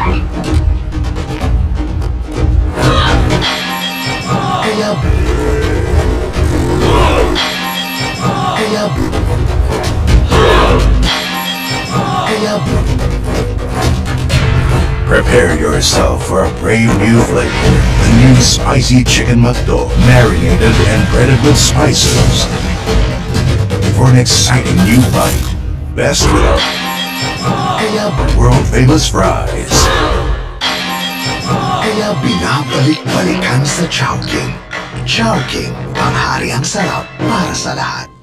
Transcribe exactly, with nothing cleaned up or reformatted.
Kaya... Kaya... Kaya... Prepare yourself for a brave new flavor. The new spicy chicken mukdo, marinated and breaded with spices. For an exciting new bite, best with our world-famous fries. Kaya binabalik-balikan sa Chowking. Chowking, ang hari ang sarap para sa lahat.